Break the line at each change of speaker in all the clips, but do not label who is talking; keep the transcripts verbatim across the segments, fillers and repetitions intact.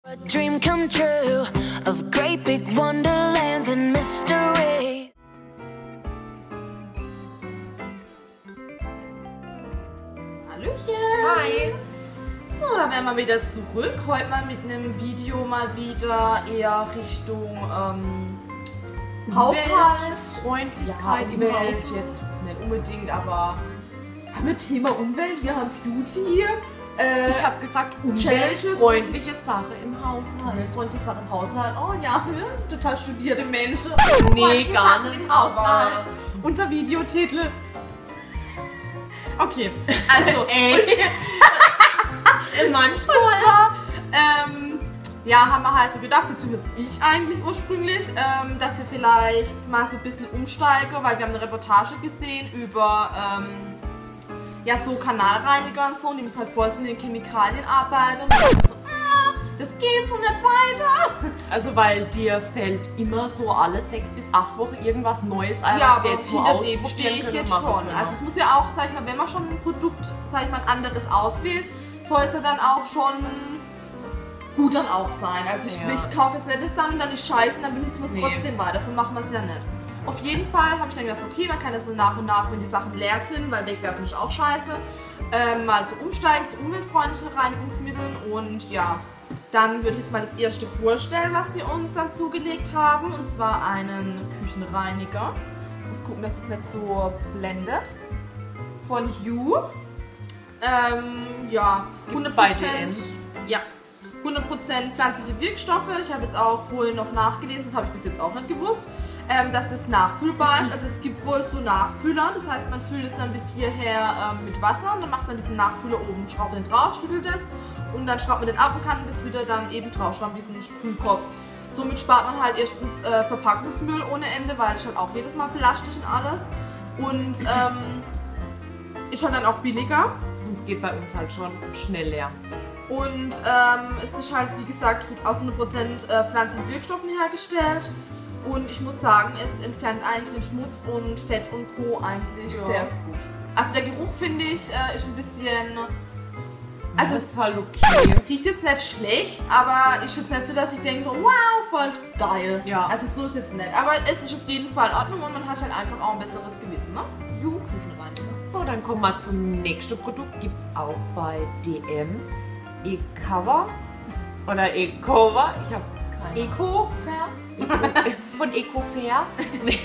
A dream come true of great big wonderlands and mystery.
Hallöchen! Hi! So, da wären wir wieder zurück. Heute mal mit einem Video mal wieder eher Richtung ähm, Haushalt, Freundlichkeit ja, im Haus. Jetzt nicht unbedingt, aber haben wir Thema Umwelt, wir haben Beauty. Äh, ich habe gesagt, umweltfreundliche Sache im Haushalt. Freundliche Sache im Haushalt. Oh ja, wir sind total studierte Menschen. Nee, gar nicht im Haushalt. Unser Videotitel. Okay, also ey. Manchmal. Zwar, ähm, ja, haben wir halt so gedacht, beziehungsweise ich eigentlich ursprünglich, ähm, dass wir vielleicht mal so ein bisschen umsteigen, weil wir haben eine Reportage gesehen über ähm, ja, so Kanalreiniger und so, und die müssen halt voll in den Chemikalien arbeiten. Und ich so, ah, das geht so nicht weiter.
Also weil dir fällt immer so alle sechs bis acht Wochen irgendwas Neues ein,
ja,
was wir jetzt
hinter dem stehe ich jetzt schon. Können. Also es muss ja auch, sag ich mal, wenn man schon ein Produkt, sag ich mal, ein anderes auswählt, soll es ja dann auch schon gut dann auch sein. Also ich, ja. ich kaufe jetzt nicht das dann und dann ist scheiße und dann benutzen wir es nee. trotzdem weiter. So machen wir es ja nicht. Auf jeden Fall habe ich dann gedacht, okay, man kann ja so nach und nach, wenn die Sachen leer sind, weil wegwerfen ist auch scheiße, ähm, mal so umsteigen zu umweltfreundlichen Reinigungsmitteln. Und ja, dann würde ich jetzt mal das erste vorstellen, was wir uns dann zugelegt haben. Und zwar einen Küchenreiniger. Ich muss gucken, dass es nicht so blendet. Von Hue. Ähm, ja, hundert Prozent. Ja, hundert Prozent pflanzliche Wirkstoffe. Ich habe jetzt auch vorhin noch nachgelesen, das habe ich bis jetzt auch nicht gewusst, ähm, dass das nachfüllbar ist. Also es gibt wohl so Nachfüller, das heißt, man füllt es dann bis hierher ähm, mit Wasser und dann macht man diesen Nachfüller oben, schraubt den drauf, schüttelt es und dann schraubt man den ab und kann das wieder dann eben draufschrauben, diesen Sprühkopf. Somit spart man halt erstens äh, Verpackungsmüll ohne Ende, weil es halt auch jedes Mal belastet und alles. Und ähm, ist halt dann auch billiger.
Und es geht bei uns halt schon schnell leer.
Und ähm, es ist halt, wie gesagt, aus hundert Prozent äh, pflanzlichen Wirkstoffen hergestellt. Und ich muss sagen, es entfernt eigentlich den Schmutz und Fett und Co. eigentlich ja. sehr gut. Also der Geruch, finde ich, äh, ist ein bisschen... Also
das ist halt okay.
Riecht jetzt nicht schlecht, aber ist jetzt nicht so, dass ich denke so, wow, voll geil.
Ja.
Also so ist jetzt nicht. Aber es ist auf jeden Fall in Ordnung und man hat halt einfach auch ein besseres Gewissen, ne? Juhu, Küchenreiniger.
So, dann kommen wir zum nächsten Produkt. Gibt es auch bei D M. E-Cover oder E-Cover. Ich habe keine
Eco-Fair?
Von Eco-Fair. Nee.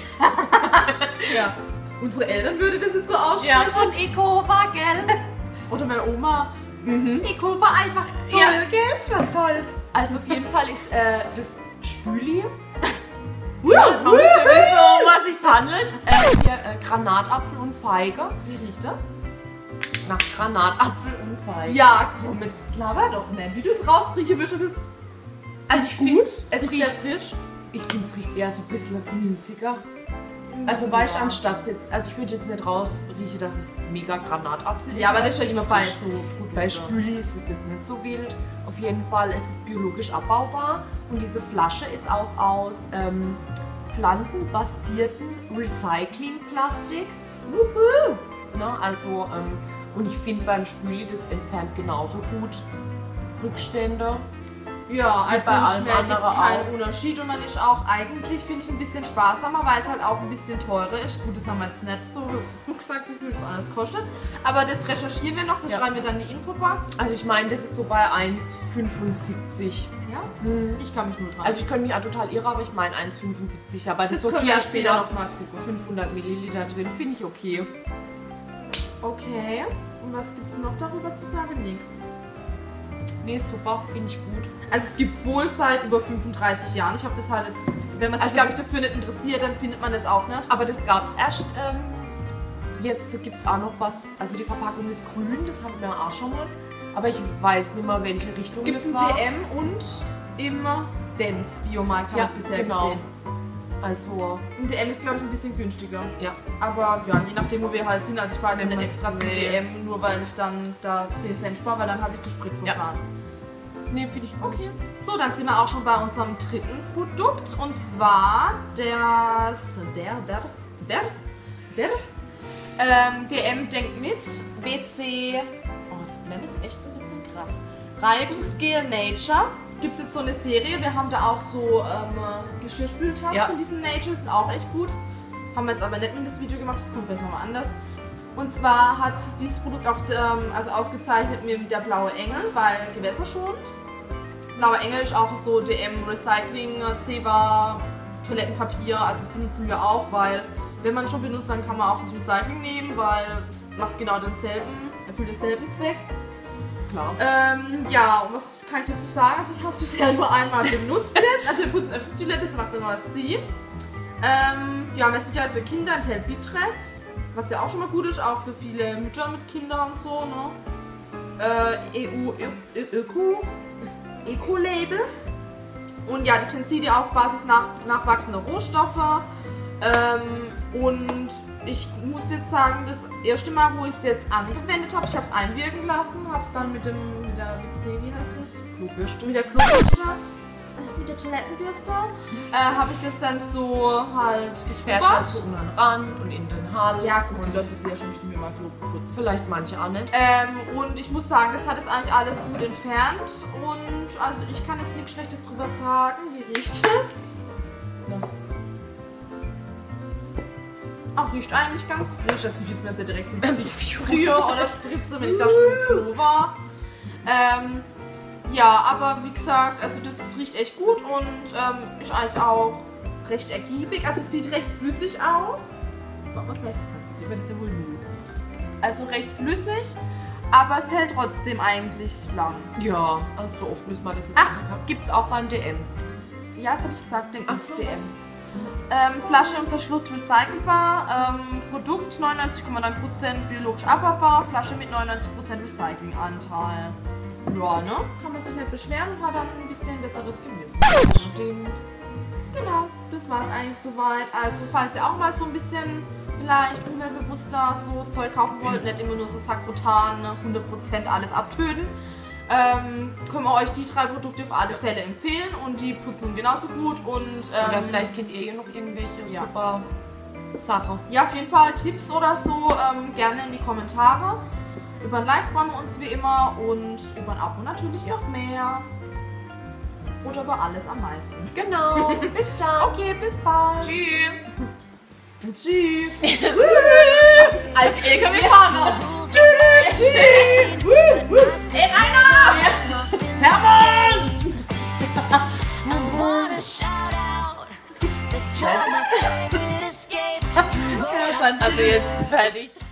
Ja. Unsere Eltern würden das jetzt so aussprechen.
Ja, von Eco-Cover, gell?
Oder meine Oma.
Mhm.
Eco-Cover einfach toll, ja. Gell? Was Tolles.
Also auf jeden Fall ist äh, das Spüli.
Ja,
man muss ja wissen, um was es sich handelt. Äh, hier äh, Granatapfel und Feige.
Wie riecht das?
Nach Granatapfel und Feige.
Ja, komm, jetzt laber doch nicht. Wie du es rausriechen würdest, ist
also ich finde, es
riecht
riecht
frisch.
Ich finde, es riecht eher so ein bisschen minziger. Also weißt du, anstatt jetzt, also ich würde jetzt nicht rausriechen, dass es mega Granatapfel ist.
Ja, aber das ist ja immer bei so
Produkten. Bei Spüli ist es jetzt nicht so wild. Auf jeden Fall ist es biologisch abbaubar und diese Flasche ist auch aus ähm, pflanzenbasierten Recyclingplastik. Wuhu! Ne, also, ähm, und ich finde beim Spüli, das entfernt genauso gut Rückstände.
Ja, also bei allem gibt es keinen Unterschied und man ist auch eigentlich, finde ich, ein bisschen sparsamer, weil es halt auch ein bisschen teurer ist. Gut, das haben wir jetzt nicht so gesagt, wie viel das alles kostet. Aber das recherchieren wir noch, das ja. schreiben wir dann in die Infobox.
Also ich meine, das ist so bei eins fünfundsiebzig.
Ja?
Hm.
Ich kann mich nur dran.
Also ich könnte mich auch total irren, aber ich meine eins fünfundsiebzig. Aber das,
das
ist okay,
ich später noch mal gucken.
fünfhundert Milliliter drin, finde ich okay.
Okay, und was gibt es noch darüber zu sagen? Nichts.
Nee, super, finde ich gut.
Also es gibt es wohl seit über fünfunddreißig Jahren. Ich habe das halt jetzt, wenn man sich, also glaube ich, dafür nicht interessiert, dann findet man das auch nicht.
Aber das gab es erst, ähm, jetzt gibt es auch noch was, also die Verpackung ist grün, das hatten wir auch schon mal. Aber ich weiß nicht mehr, welche Richtung
gibt's
das war.
Gibt es im D M und im Dance Biomarkt, haben wir
ja,
es bisher
genau.
gesehen.
Also...
Im D M ist, glaube ich, ein bisschen günstiger.
Ja.
Aber ja, je nachdem, wo wir halt sind. Also ich fahre jetzt nicht extra zum nee. D M, nur weil ich dann da zehn Cent spare, weil dann habe ich den Sprit verfahren.
Ja. Nee, finde ich gut.
Okay. So, dann sind wir auch schon bei unserem dritten Produkt. Und zwar das... Der, ders, ders, ders. Ähm, D M denkt mit. W C... Oh, das blendet echt ein bisschen krass. Reinigungsgel Nature. gibt es jetzt so eine Serie. Wir haben da auch so ähm, Geschirrspültabs
Ja.
von diesen Nature, sind auch echt gut. Haben wir jetzt aber nicht in das Video gemacht, das kommt vielleicht nochmal anders. Und zwar hat dieses Produkt auch ähm, also ausgezeichnet mit der blaue Engel, weil gewässerschonend. Blauer Engel ist auch so D M Recycling, Zebra, Toilettenpapier, also das benutzen wir auch, weil wenn man schon benutzt, dann kann man auch das Recycling nehmen, weil macht genau denselben, erfüllt denselben Zweck.
Klar.
Ähm, ja, und was kann ich dazu sagen? Also ich habe es bisher nur einmal benutzt jetzt. Also wir putzen öfters die Toilette, das macht dann neues Sie. Ähm, ja, mehr Sicherheit für Kinder enthält Bitrex, was ja auch schon mal gut ist, auch für viele Mütter mit Kindern und so, ne? Äh, E U Ö- Ö- Öko, Eco-Label. Und ja, die Tensilie auf Basis nach, nachwachsender Rohstoffe. Ähm, und ich muss jetzt sagen, das erste Mal, wo ich es jetzt angewendet habe, ich habe es einwirken lassen, habe es dann mit dem, mit der, wie heißt das?
Klobürste.
Mit der Klobürste, äh, mit der Toilettenbürste, äh, habe ich das dann so halt
Verschand
geschrubbert.
so um den Rand und in den Hals.
Ja gut, die
und
Leute sehen ja schon bestimmt immer Klo putzen.
vielleicht manche auch nicht.
Ähm, und ich muss sagen, das hat es eigentlich alles gut entfernt und also ich kann jetzt nichts Schlechtes drüber sagen. Wie riecht es?
Ja.
Auch riecht eigentlich ganz frisch. Das riecht jetzt mir sehr direkt ins Gesicht Sprühe oder Spritze, wenn ich da schon im Klo war. Ähm, ja, aber wie gesagt, also das riecht echt gut und ähm, ist eigentlich auch recht ergiebig. Also es sieht recht flüssig aus. Warte mal, vielleicht sieht man das ja wohl nur. Also recht flüssig, aber es hält trotzdem eigentlich lang.
Ja, also so oft müssen wir das nicht
Ach.
machen. Gibt's auch beim D M.
Ja, das habe ich gesagt, den
Ach so.
S D M. Ähm, Flasche und Verschluss recycelbar, ähm, Produkt neunundneunzig Komma neun Prozent biologisch abbaubar, Flasche mit neunundneunzig Prozent Recyclinganteil. Ja, ne? Kann man sich nicht beschweren und hat dann ein bisschen besseres Gewissen.
Stimmt.
Genau, das war es eigentlich soweit. Also, falls ihr auch mal so ein bisschen vielleicht umweltbewusster so Zeug kaufen wollt, nicht immer nur so Sakrotan, ne, hundert Prozent alles abtöten, ähm, können wir euch die drei Produkte auf alle Fälle empfehlen und die putzen genauso gut und ähm,
Oder vielleicht kennt ihr noch irgendwelche
ja.
super Sachen.
ja, auf jeden Fall Tipps oder so ähm, gerne in die Kommentare. Über ein Like freuen wir uns wie immer und über ein Abo natürlich noch mehr. Oder über alles am meisten.
Genau. Bis dann.
Okay, bis bald.
Tschüss.
Tschüss. Alter, L K W-Fahrer. Tschüss. Hey, Rainer! Hermann!
I wanna shout out that you're my favorite escape. You roll
Also jetzt fertig.